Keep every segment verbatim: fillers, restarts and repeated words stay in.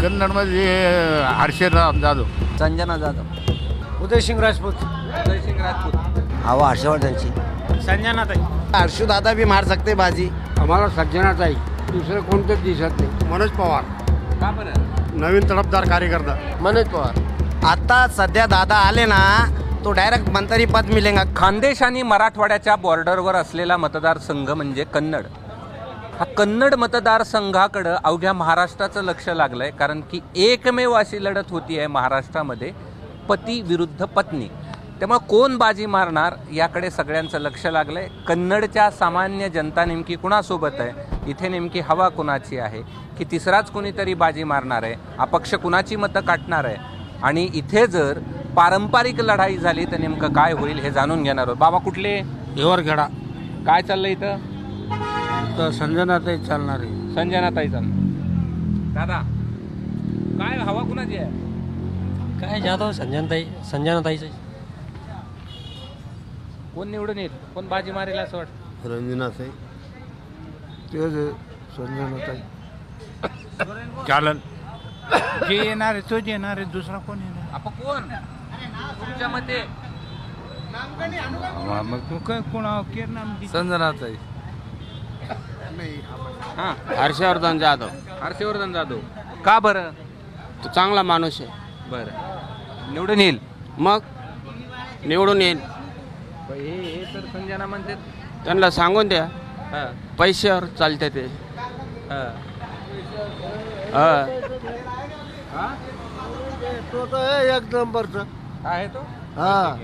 कन्नडमध्ये हर्षराव जाधव, संजना जाधव, उदयसिंग राजपूत, उदयसिंग राजपूत, हवा हर्षवर्धनची, संजना ताई, हर्षू दादा भी मार सकते बाजी. आम्हाला संजना ताई, दुसरं कोणतंच दिसत नाही. मनोज पवार, का बरं? नवीन तडफदार कार्यकर्ता मनोज पवार. आता सध्या दादा आले ना तो डायरेक्ट मंत्री पद मिलेगा. खानदेश आणि मराठवाड्याच्या बॉर्डरवर असलेला मतदारसंघ म्हणजे कन्नड. हा कन्नड मतदारसंघाकडं अवघ्या महाराष्ट्राचं लक्ष लागलंय, कारण की एकमेव अशी लढत होती आहे महाराष्ट्रामध्ये, पती विरुद्ध पत्नी. त्यामुळे कोण बाजी मारणार याकडे सगळ्यांचं लक्ष लागलंय. कन्नडच्या सामान्य जनता नेमकी कुणासोबत आहे, इथे नेमकी हवा कुणाची आहे, की तिसराच कोणीतरी बाजी मारणार आहे, अपक्ष कुणाची मतं काटणार आहे, आणि इथे जर पारंपरिक लढाई झाली तर नेमकं काय होईल हे जाणून घेणार आहोत. बाबा कुठले? हिवरखेडा. काय चाललंय इथं? तर संजना ताई चालणार आहे. संजना ताई चालणार. दादा काय हवा कुणाची आहे? काय जाधव संजना ताई, संजना ताईचं. कोण निवडून येईल, कोण बाजी मारेल असं वाटतं? रंजना ताई, ते संजना ताई चालन. जे येणार आहे तोच येणार आहे, दुसरा कोण येणार? आपण कोण तुमच्या मते? मग तू काय कोणा केर नाम दे. संजना ताई. हा, हर्षवर्धन जाधव. हर्षवर्धन जाधव. का बरं? तो चांगला माणूस आहे. बरं, निवडून येईल. मग निवडून येईल. हे हे तर संजना म्हणते. त्यांना सांगून द्या, हा, पैशावर चालते ते. हा. हा. तो तो एक नंबरचा आहे तो. हा.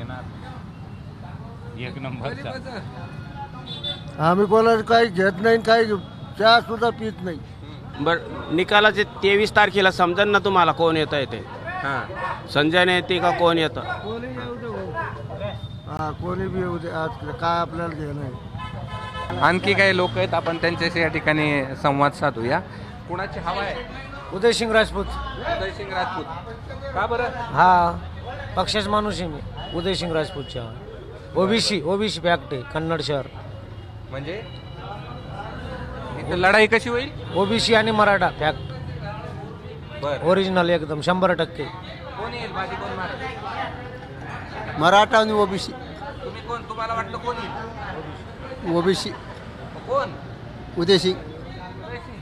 एक नंबरचा. आम्ही कोणाला काही घेत नाही, काही चहा सुद्धा पित नाही. बर, निकालाचे तेवीस तारखेला समजेल ना तुम्हाला कोण येतं येते. हा, संजय येते का कोण येतं. हा, कोणी बी येऊ दे, आज काय आपल्याला घेणं आहे. आणखी काही लोक आहेत, आपण त्यांच्याशी या ठिकाणी संवाद साधूया. कुणाची हवा आहे? उदयसिंग राजपूत. उदयसिंग राजपूत. का बरं? हा, पक्षाच माणूस आहे मी. उदयसिंग राजपूतच्या ओबीसी ओबीसी फॅक्ट आहे कन्नड शहर. म्हणजे इथं लढाई कशी होईल? ओबीसी आणि मराठा फॅक्ट बरं, ओरिजिनल एकदम शंभर टक्के. कोण येईल बाजी, कोण मारेल? मराठा आणि ओबीसी. तुम्ही कोण, तुम्हाला वाटतं कोण येईल? ओबीसी. कोण? उदयसिंग. उदयसिंग.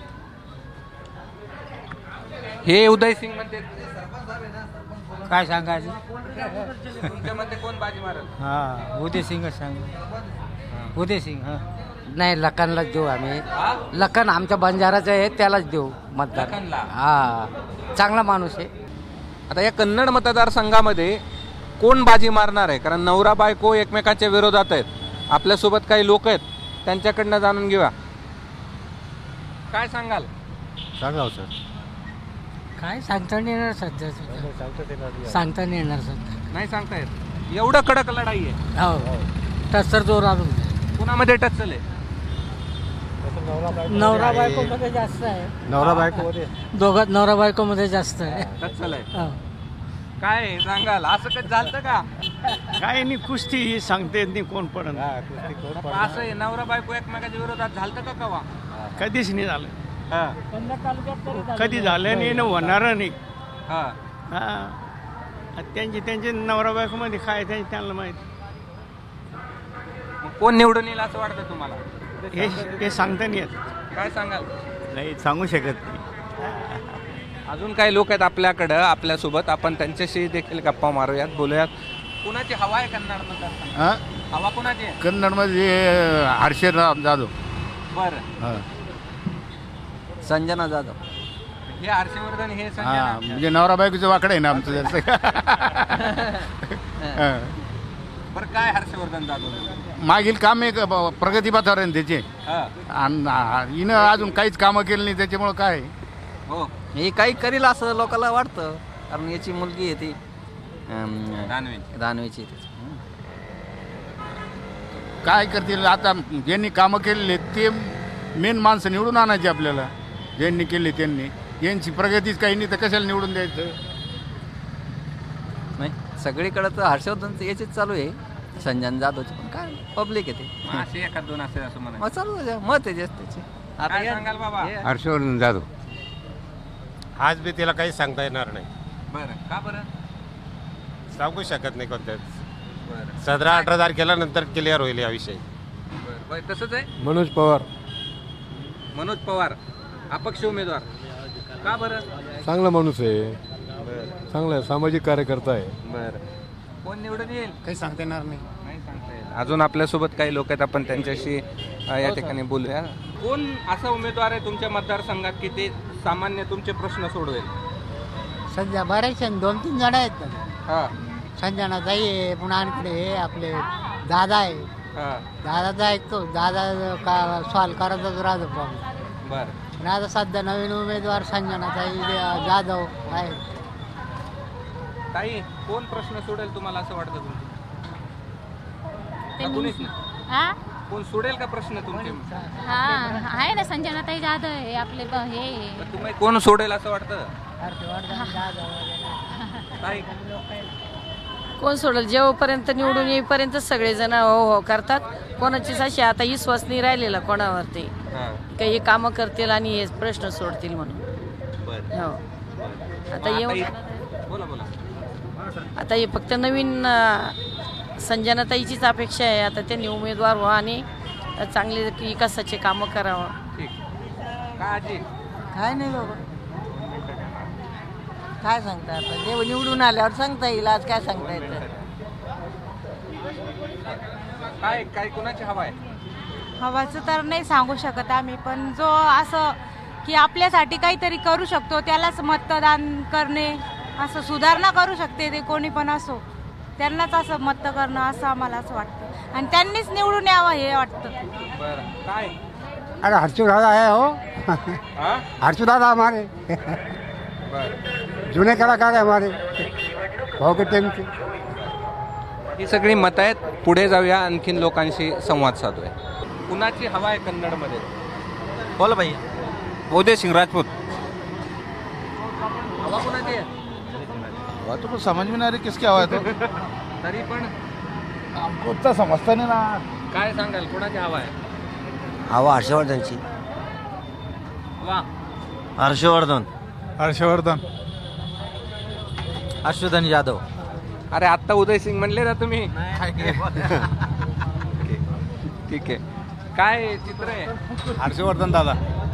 हे उदयसिंग म्हणते. काय सांगायचं? तुमच्या मध्ये कोण बाजी मारेल? हा, उदयसिंग सांग. उदयसिंग. हा, नाही, लखनलाच देऊ आम्ही. हा? लखन आमच्या बंजाराचं आहे, त्यालाच देऊ मतदार. लखनला? हा, चांगला माणूस आहे. आता या कन्नड मतदारसंघामध्ये कोण बाजी मारणार आहे? कारण नवरा बायको एकमेकाच्या विरोधात आहेत. आपल्यासोबत काही लोक आहेत, त्यांच्याकडनं जाणून घेऊया. काय सांगाल? सांगा सर. काय सांगता नाही येणार सध्या. सांगता नाही येणार सध्या. नाही सांगता येत. एवढं कडक लढाई आहे. हो, टस्सर जोर आणून. कुणामध्ये टचल आहे? नवरा बायको मध्ये जास्त आहे. नवरा बायको दोघात नवरा बायको मध्ये जास्त आहे. टचल आहे. हो. काय सांगाल? असं कधी झालं का? काय नाही, कुस्ती सांगते नाही कोण पडन. असं आहे, नवरा बायको एकमेकाच्या विरोधात झालं का कवा? कधीच नाही झालं. हा, कधी झालं नाही ना, होणार नाही. हा. हा, त्यांची त्यांचे नवरा बायको मध्ये काय त्यांची त्यांना माहिती. मग कोण निवडून येईल असं वाटतं तुम्हाला? हे हे सांगता नाही येत. काय सांगाल? नाही सांगू शकत नाही. अजून काही लोक आहेत आपल्याकडं, आपल्यासोबत. आपण त्यांच्याशी देखील गप्पा मारूयात, बोलूयात. कुणाची हवा आहे कन्नड मतदारसंघात? हा, हवा कुणाची आहे? कन्नडमध्ये हर्षराव जाधव. बरं, हा. संजना जाधव. हे हर्षवर्धन, हे हा, संजना. म्हणजे नवरा बायकोचं वाकडं आहे ना आमचं जसं. हा. बरं, काय हर्षवर्धन जाधव? मागील काम एक प्रगतीपथावर आहे त्याचे, हा, आणि हिनं अजून काहीच कामं केली नाही, त्याच्यामुळं काय. हो, हे काही करील असं लोकांना वाटतं, कारण याची मुलगी आहे ती दानवे. दानवेची. काय करतील आता? ज्यांनी कामं केलेली आहेत ते मेन माणसं निवडून आणायची आपल्याला. ज्यांनी केली त्यांनी. यांची प्रगतीच काही नाही तर कशाला निवडून द्यायचं? नाही, सगळीकडे तर हर्षवर्धनचं याचीच चालू आहे, संजन जाधवची. पण काय पब्लिक आहे ते. असे एखाद दोन असे असं म्हणा. मग चालू द्या, मत आहे जास्त त्याची. काय सांगाल बाबा? हर्षवर्धन जाधव. आज बी तिला काही सांगता येणार नाही. बरं, का बरं? सांगू शकत नाही कोणत्याच. बरं सतरा अठरा तारखेला नंतर क्लिअर होईल या विषयी. बरं बरं, तसंच आहे. मनोज पवार मनोज पवार अपक्ष उमेदवार, का बरं? चांगला माणूस आहे, बरं चांगला आहे, सामाजिक कार्यकर्ता आहे. बरं, कोण निवडून येईल? काही सांगता येणार नाही. नाही सांगता येईल. अजून आपल्यासोबत काही लोक आहेत, आपण त्यांच्याशी अ, या ठिकाणी बोलूया. कोण असा उमेदवार आहे तुमच्या मतदारसंघात की ते सामान्य तुमचे प्रश्न सोडवेल? सध्या बरेचसे दोन तीन जण आहेत ना. हा संजना ताई आहे, पुन्हा आणखी हे आपले दादा आहे. हा दादाचा ऐकतो, दादा का सॉल्व करायचाच राहतो प्रॉब्लेम. बरं पण आता सध्या नवीन उमेदवार संजना ताई जाधव आहे. ताई, कोण प्रश्न सोडेल तुम्हाला असं वाटतं तुमचं? का कोणीच नाही? हा कोण सोडेल का प्रश्न तुमचे? हा आहे ना संजनाताई जाधव आहे आपले ब- हे आहे. पण तुम्ही कोण सोडेल असं वाटतं? ताई, कोण सोडेल? जेव्हापर्यंत निवडून येईपर्यंत सगळेजण हो हो करतात. कोणाचीच अशी आता विश्वास नाही राहिलेला कोणावरती हा काही हे कामं करतील आणि हे प्रश्न सोडतील म्हणून. बरं. हो आता आता येऊन इ- बोला बोला. आता हे फक्त नवीन अं, संजनाताईचीच अपेक्षा आहे. आता त्यांनी उमेदवार व्हा आणि चांगले विकासाचे कामं करावं. ठीक. का आजी? काय नाही बाबा, काय सांगता आता, देव निवडून आल्यावर सांगता येईल. आज काय सांगता येतं? काय काय कोणाची हवा आहे? हवाचं तर नाही सांगू शकत आम्ही, पण जो असं की आपल्यासाठी काहीतरी करू शकतो त्यालाच मतदान करणे, असं सुधारणा करू शकते ते कोणी पण असो, त्यांनाच असं मत करणं असं आम्हाला असं वाटतं आणि त्यांनीच निवडून यावं हे वाटतं. बरं, काय? अरे हर्षू दादा आहे हो. हा हर्षू दादा हमारे बरं. जुने कलाकार आहे हमारे भाऊ के टाइम के. ही सगळी मतं आहेत. पुढे जाऊया, आणखीन लोकांशी संवाद साधूया. कुणाची हवा आहे कन्नडमध्ये? बोला भाई. उदय सिंह राजपूत. हवा कुणाची आहे? तो कुछ समझ में ना रही किसकी हवा है तो. तरी पण हमको उतना समझता नहीं ना. काय सांगाल, कुणाची हवा आहे? हवा हर्षवर्धनची. वा, हर्षवर्धन. हर्षवर्धन. हर्षवर्धन यादव. अरे आत्ता उदय सिंग म्हणले ना तुम्ही. ठीक आहे. काय चित्र आहे? हर्षवर्धन दादा.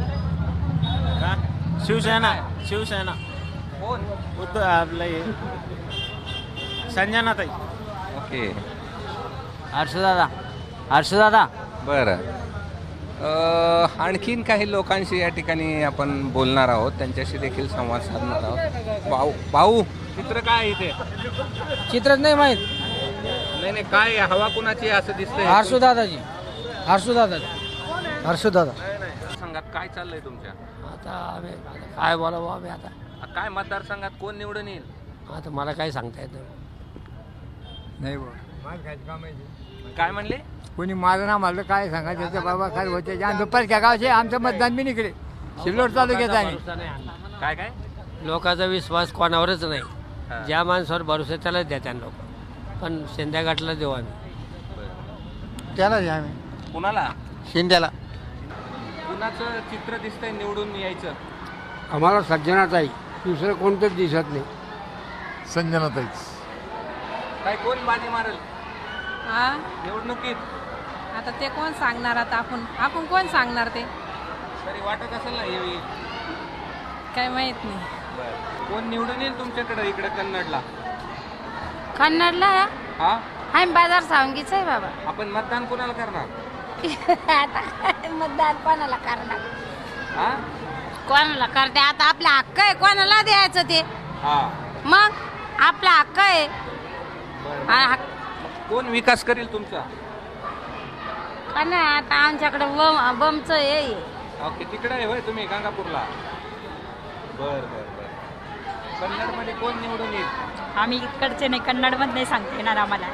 शिवसेना. शिवसेना. कोण? उद्धव आपलं हे संजनाताई. ओके, हर्षदादा. हर्षदादा. बरं. अ, आणखीन काही लोकांशी या ठिकाणी आपण बोलणार आहोत, त्यांच्याशी देखील संवाद साधणार आहोत. भाऊ भाऊ चित्र काय आहे इथे? चित्रच नाही माहीत. नाही नाही, काय आहे? हवा कुणाची आहे असं दिसतंय? हर्षदादाजी. हर्षदादाजी. हर्षदादा. संघात काय चाललंय तुमच्या? आता आम्ही काय बोलावं आम्ही आता. काय मतदारसंघात कोण निवडून येईल? आता मला काही सांगता येत नाही. काय म्हणले? कोणी माझं नाव मला काय सांगायचं बाबा, काय होते दुपारच्या गावचे आमचं मतदान बी निघले सिल्लोड तालुक्यात आहे. काय काय? लोकांचा विश्वास कोणावरच नाही. हा. ज्या माणसावर भरोसा त्यालाच द्या त्या लोक. पण संध्याकाळला देऊ आम्ही त्याला आम्ही कुणाला? शिंद्याला. कुणाचं चित्र दिसतंय निवडून यायचं? आम्हाला सज्जनाताई, दुसरं कोणतंच दिसत नाही. संजनाताईच. काय कोण बाजी मारेल हा निवडणुकीत? आता ते कोण सांगणार? आता आपण आपण कोण सांगणार ते? तरी वाटत असेल ना येईल. काय माहित नाही. कोण निवडून येईल तुमच्याकडे इकडे कन्नडला? कन्नडला हा, आम्ही बाजार सांगीच आहे बाबा. आपण मतदान कोणाला करणार? आता काय मतदान कोणाला करणार? हा कोणाला करते आता, आपला हक्क आहे कोणाला द्यायचं ते. हा. मग आपला हक्क आहे. बरं. हा, हक्क- कोण विकास करेल तुमचा? का नाही आता आमच्याकडे बम बमचं हे आहे. ओके, तिकडे आहे होय तुम्ही गंगापूरला? बर बर बर. कन्नडमध्ये कोण निवडून येईल? आम्ही इकडचे नाही, कन्नडमध्ये नाही सांगता येणार आम्हाला.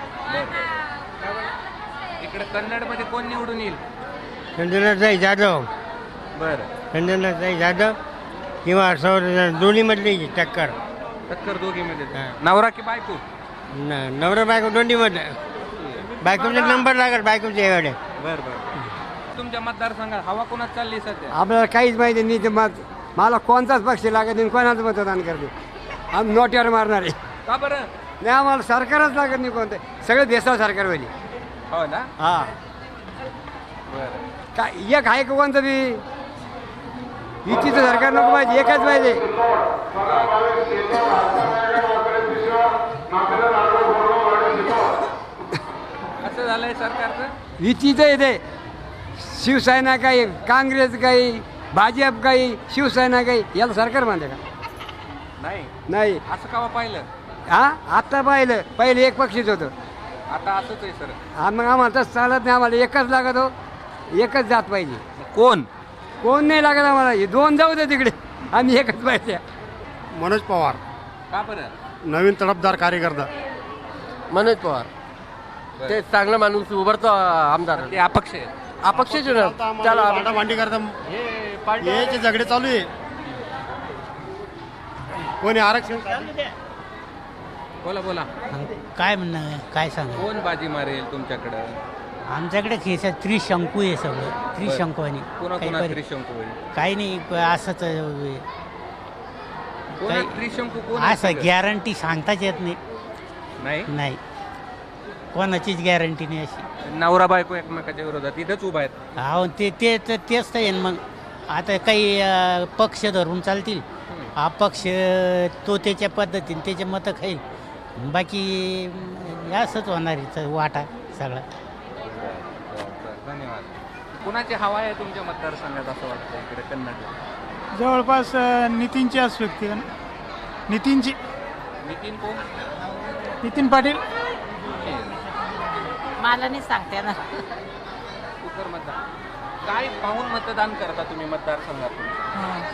इकडे कन्नडमध्ये कोण निवडून येईल? संजनाताई जाधव. बरं. संजनाताई जाधव किंवा हर्षवर्धन, दोन्ही मधली टक्कर. टक्कर दोघीमध्ये. नवरा की बायको? नवरा बायको दोन्ही मध्ये. बायकोचा नंबर लागेल बायकोच्या एवढे. बर बर. तुमच्या मतदारसंघात हवा कोणाच चालली सध्या? आपल्याला काहीच माहिती नाही. ते मग मला कोणताच पक्ष लागत नाही, कोणाचं मतदान करते. आम्ही नोट्यावर मारणार आहे. का बरं? नाही, आम्हाला सरकारच लागत नाही कोणतं. सगळे बेसाव सरकार पाहिजे. हो ना. हा बरं. काय एक आहे का कोणतं बी युतीचं सरकार नको पाहिजे, एकच पाहिजे. असं झालंय सरकारचं. युतीचं येते, शिवसेना काही, काँग्रेस काही, भाजप काही, शिवसेना काही, याला सरकार म्हणते का? नाही नाही. असं का पाहिलं? हा आत्ता पाहिलं, पहिले एक पक्षीच होतं. आता असंच आहे सर. हा, मग आम्हाला तसं चालत नाही. आम्हाला एकच लागत हो, एकच जात पाहिजे. कोण कोण नाही लागत आम्हाला. हे दोन जाऊ दे तिकडे, आम्ही एकच पाहिजे. मनोज पवार का बरं? नवीन तडफदार कार्यकर्ता. मनोज पवार ते चांगला माणूस उभारतो आमदार. ते अपक्ष आहे. अपक्ष त्याला भांडी करता याचे झगडे चालू आहे. कोणी आरक्षण बोला बोला. काय म्हणणं काय सांग कोण बाजी मारेल तुमच्याकडं? आमच्याकडे खेळात त्रिशंकू आहे सगळं. त्रिशंकू आणि कोणा कोणा त्रिशंकू होईल? काही नाही असंच कोणा त्रिशंकू कोण आहे असं सगळं? गॅरंटी सांगताच येत नाही. नाही नाही कोणाचीच गॅरंटी नाही अशी. नवरा बायको एकमेकाच्या विरोधात इथंच उभा आहेत. हा ते ते ते- तेच तर येईन. मग आता काही अं, पक्ष धरून चालतील. हा पक्ष तो त्याच्या पद्धतीने त्याचे मतं खाईल. बाकी अं, असंच होणार आहे वाटा सगळा. धन्यवाद. कुणाची हवा आहे तुमच्या मतदारसंघात असं वाटतं इकडे कन्नडला? जवळपास नितीनची असं व्यक्ती नितीनची नितीन कोण? नितीन पाटील. मला नाही सांगता येणार. उत्तर मतदान काय पाहून मतदान करता तुम्ही मतदारसंघातून?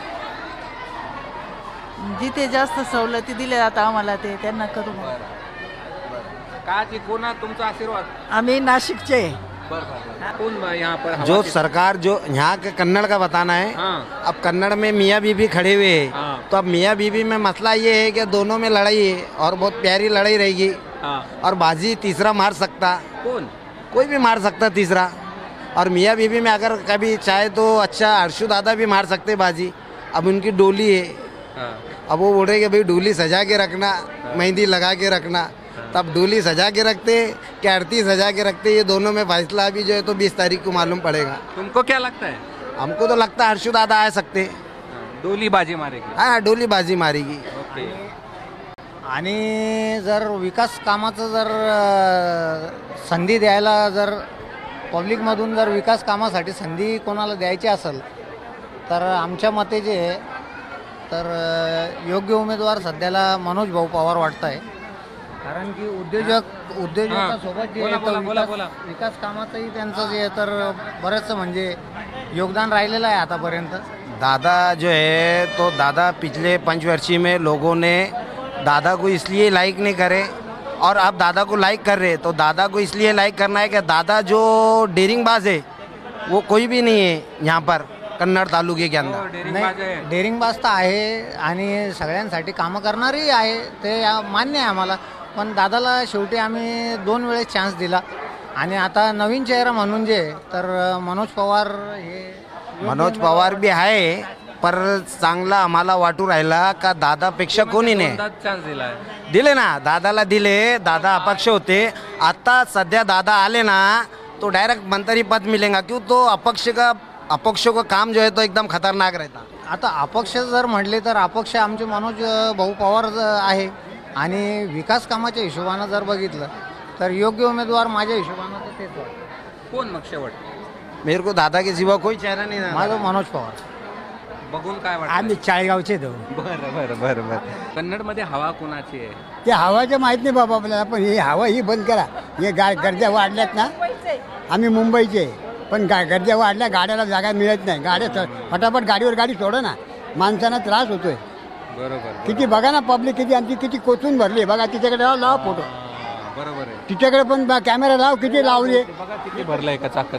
जिथे जास्त सवलती दिल्या जातात आम्हाला ते त्यांना करू. का जी कोणा तुमचा आशीर्वाद? आम्ही नाशिकचे. कौन बा यहाँ पर हवा जो किस- सरकार जो यहाँ के कन्नड़ का बताना है। हाँ। अब कन्नड़ में मियाँ बीबी खड़े हुए हैं। हाँ। तो अब मियाँ बीबी में मसला ये है कि दोनों में लड़ाई है और बहुत प्यारी लड़ाई रहेगी। हाँ। और बाजी तीसरा मार सकता, कौन? कोई भी मार सकता तीसरा। और मियाँ बीबी में अगर कभी चाहे तो अच्छा हर्षु दादा भी मार सकते बाजी। अब उनकी डोली है, हाँ। अब वो बोल रहे कि भाई डोली सजा के रखना, मेहंदी लगा के रखना। तब डोली सजा के रखते कि आरती सजा के रखते, ये दोनों में फैसला अभी जो है तो बीस तारीख को मालूम पड़ेगा। तुमको क्या लगता है? हमको तो लगता है हर्षु दादा आ सकते। डोली बाजी मारेगी। हाँ, डोली बाजी मारेगी। ओके। आणि जर विकास कामाचं जर अ, संधी द्यायला जर पब्लिकमधून जर विकास कामासाठी संधी कोणाला द्यायची असेल तर आमच्या मते जे आहे तर अ, योग्य उमेदवार सध्याला मनोज भाऊ पवार वाटत आहे. कारण की उद्योजक उद्योजकासोबत जे बोला, आहे बोला, तर बोला, विकास बोला. विकास कामाचंही त्यांचं जे आहे तर बरेचसं म्हणजे योगदान राहिलेलं आहे आतापर्यंत. दादा जो है तो दादा पिछले पंचवर्षीय में लोगों ने दादा को इसलिए लाइक नहीं करे और अब दादा को लाइक कर रहे। तो दादा को इसलिए लाइक करना है कि दादा जो डेरिंगबाज है वो कोई भी नहीं है यहाँ पर कन्नड़ तालुके के अंदर। नाही डेअरिंगबाज तर आहे आणि सगळ्यांसाठी कामं करणारही आहे, ते या- मान्य आहे आम्हाला. पण दादाला शेवटी आम्ही दोन वेळेस चान्स दिला आणि आता नवीन चेहरा म्हणून जे तर मनोज पवार हे मनोज पवार भी आहे, पर चांगला आम्हाला वाटू राहिला का दादापेक्षा कोणी नाही चान्स दिलाय. दिले ना, दादाला दिले. दादा अपक्ष होते, आता सध्या दादा आले ना तो डायरेक्ट मंत्री पद मिलेगा. क्यों? तो अपक्ष का अपक्ष को काम जो है तो एकदम खतरनाक रहता. आता अपक्ष जर म्हटले तर अपक्ष आमचे मनोज भाऊ पवार ज- आहे आणि विकास कामाच्या हिशोबानं जर बघितलं तर योग्य उमेदवार माझ्या हिशोबानं तर तेच आहे. कोण मग शेवट? मेरे को दादा के सिवा कोई चेहरा नहीं नजर आ रहा. माझं मनोज पवार. बघून काय वाटतं? आम्ही चाळीगावचे जाऊ. बरं बरं बरं बरं. कन्नडमध्ये हवा कोणाची आहे? ते हवाचं माहीत नाही बाबा आपल्याला, पण ही हवा ही बंद करा. हे गा गर्द्या वाढल्यात ना, आम्ही मुंबईचे, पण गा गर्द्या वाढल्या, गाड्याला जागा मिळत नाही. गाड्या च- फटाफट गाडीवर गाडी सोडा ना, माणसांना त्रास होतोय. बरोबर. किती बघा ना, पब्लिक किती आमची किती कोचून भरली. बघा तिच्याकडे लाव लाव फोटो, बरोबर आहे. तिच्याकडे पण बा- कॅमेरा लाव, किती लावले. बघा किती भरलंय का चाकच.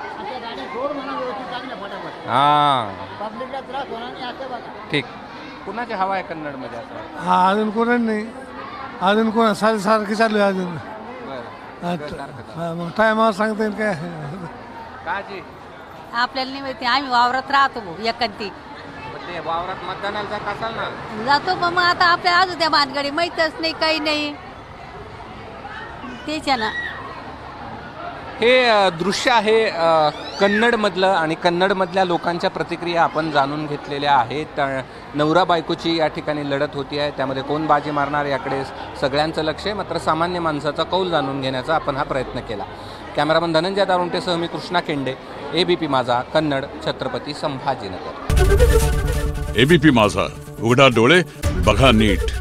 हा पब्लिकला त्रास होणार नाही असं बघा. ठीक. कुणाची हवा आहे कन्नडमध्ये असं? हा अजून कोण नाही, अजून कोण सारखं सारखी चालू आहे अजून. बरं. मग टायमावर सांगता येईल काय? का जी? आपल्याला नाही माहिती, आम्ही वावरात राहतो भाऊ एकांती. मग ते वावरात मतदानाला जात असाल ना? जातो पण मग आता आपल्या अजून त्या भानगडी माहीतच नाही, काही नाही तेच आहे ना. हे अ, दृश्य आहे अ, कन्नडमधलं आणि कन्नडमधल्या लोकांच्या प्रतिक्रिया आपण जाणून घेतलेल्या आहेत. अ, नवरा बायकोची या ठिकाणी लढत होती आहे, त्यामध्ये कोण बाजी मारणार याकडे सगळ्यांचं लक्ष आहे. मात्र सामान्य माणसाचा कौल जाणून घेण्याचा आपण हा प्रयत्न केला. कॅमेरामन धनंजय दारुंटेसह मी कृष्णा केंडे, एबीपी माझा, कन्नड, छत्रपती संभाजीनगर. एबीपी माझा, उघडा डोळे बघा नीट.